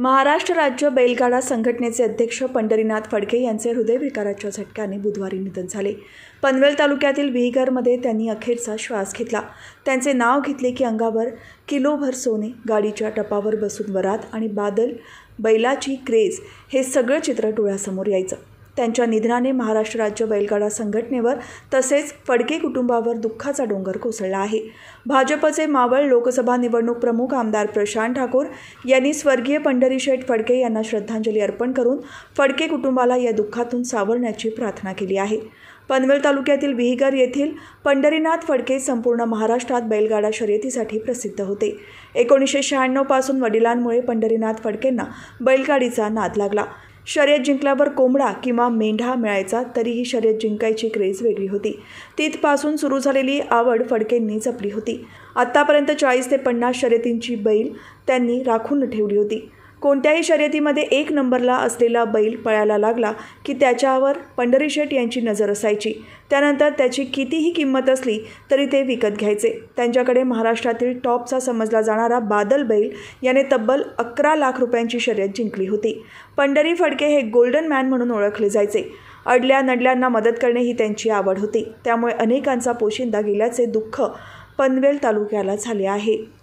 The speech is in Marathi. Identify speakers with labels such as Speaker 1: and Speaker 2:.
Speaker 1: महाराष्ट्र राज्य बैलगाडा संघटनेचे अध्यक्ष पंढरीनाथ फडके यांचे हृदयविकाराच्या झटक्याने बुधवारी निधन झाले। पनवेल तालुक्यातील विहीगरमध्ये त्यांनी अखेरचा श्वास घेतला। त्यांचे नाव घेतले की अंगावर किलोभर सोने, गाडीच्या टपावर बसून वरात आणि बादल बैलाची क्रेज हे सगळं चित्र डोळ्यासमोर यायचं। त्यांच्या निधनाने महाराष्ट्र राज्य बैलगाडा संघटनेवर तसेच फडके कुटुंबावर दुःखाचा डोंगर कोसळला आहे। भाजपचे मावळ लोकसभा निवडणूक प्रमुख आमदार प्रशांत ठाकूर यांनी स्वर्गीय पंढरीशेठ फडके यांना श्रद्धांजली अर्पण करून फडके कुटुंबाला या दुःखातून सावरण्याची प्रार्थना केली आहे। पनवेल तालुक्यातील विहीगर येथील पंढरीनाथ फडके संपूर्ण महाराष्ट्रात बैलगाडा शर्यतीसाठी प्रसिद्ध होते। 1996 पासून वडिलांमुळे पंढरीनाथ फडकेंना बैलगाडीचा नाद लागला। शर्यत जिंकल्यावर कोंबडा किंवा मेंढा मिळायचा तरीही शर्यत जिंकायची क्रेज वेगळी होती। तिथपासून सुरू झालेली आवड फडकेंनी जपली होती। आत्तापर्यंत 40 ते 50 शर्यतींची बैल त्यांनी राखून ठेवली होती। कोणत्याही शर्यतीमध्ये 1 नंबरला असलेला बैल पळायला लागला की त्याच्यावर पंढरीशेठ यांची नजर असायची। त्यानंतर त्याची कितीही किंमत असली तरी ते विकत घ्यायचे। त्यांच्याकडे महाराष्ट्रातील टॉपचा समजला जाणारा बादल बैल याने तब्बल 11 लाख रुपयांची शर्यत जिंकली होती। पंढरी फडके हे गोल्डन मॅन म्हणून ओळखले जायचे। अडल्या नडल्यांना मदत करणे ही त्यांची आवड होती। त्यामुळे अनेकांचा पोशिंदा गेल्याचे दुःख पनवेल तालुक्याला झाले आहे।